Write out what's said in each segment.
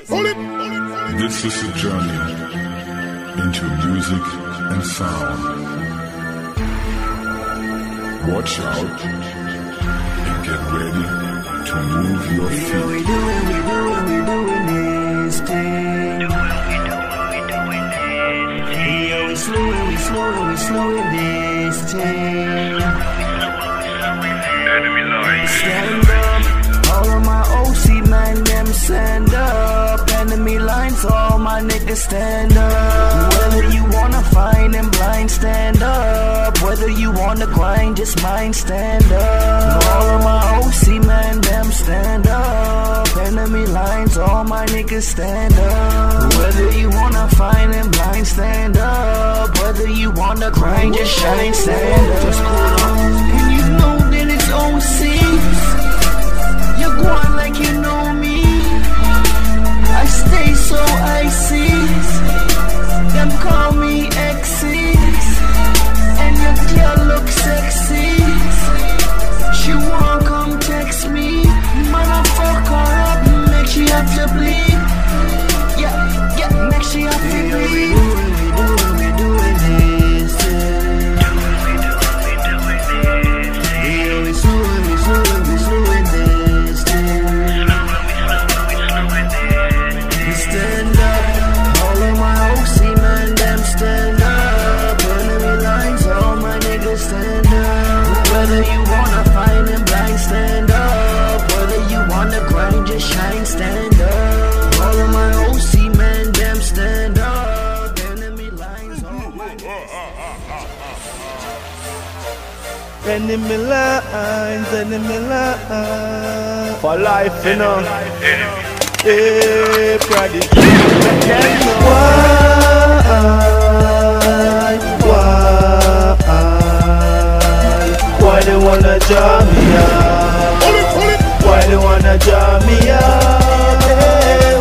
This is a journey into music and sound. Watch out and get ready to move your feet. We doing this thing. Yeah, we slowing this thing. Stand up, all of my OC man, them stand up. Enemy lines, all my niggas stand up. Whether you wanna find them blind, stand up. Whether you wanna grind, just mind, stand up. All of my OC man, them stand up. Enemy lines, all my niggas stand up. Whether you wanna find them blind, stand up. Whether you wanna grind, just shine, stand up. Just pull up, and you know that it's OCs. You're going like you know me. I stay so icy. Them call me X's. And your girl look sexy. She won't come text me. Motherfucker up, make she have to bleed. Yeah, make she have to bleed. We doing this. Yeah, we slowing this thing. Stand up, all of my OC man, them stand up. Enemy lines, all my niggas stand up. Whether you wanna find them blind, stand up. Whether you wanna grind, just shine, stand up. All of my OC man, them stand up. Enemy lines, all my niggas. Enemy lines. For life, you know. Hey, Prodigy. Why they wanna jam me up? Why they wanna jam me up? Hey,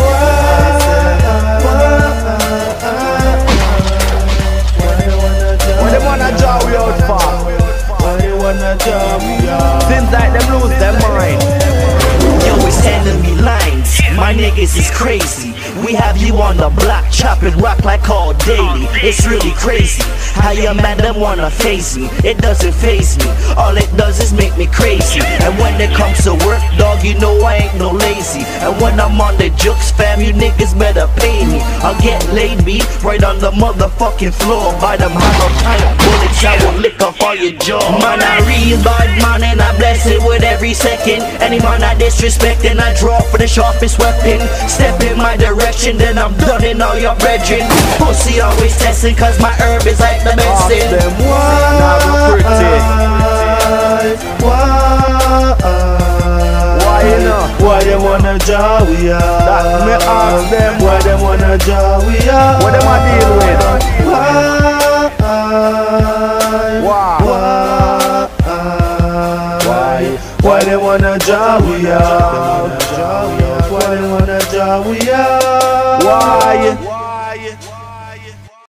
why they wanna jam me out for? Why they wanna jam me up? Seems like them lose their mind. Yo, it's enemy lines. My niggas is crazy. We have you on the block, chopping rock like all daily. It's really crazy how your man them wanna face me. It doesn't faze me, all it does is make me crazy. And when it comes to work, dog, you know I ain't no lazy. And when I'm on the jukes, fam, you niggas better pay me. I'll get laid me right on the motherfucking floor. By them hollow tight bullets, I will lick off all your jaw. Man, I real bad man and I bless it with every second. Any man I disrespect and I draw for the sharpest weapon. Step in my direction, then I'm done in all your brethren. Pussy always testing cause my herb is like the medicine. Them why you know? Why they wanna jaw we up? That me ask them. Why they wanna jaw we up? What them a deal with? Why they wanna jaw we up? Why they wanna jaw we up? Why?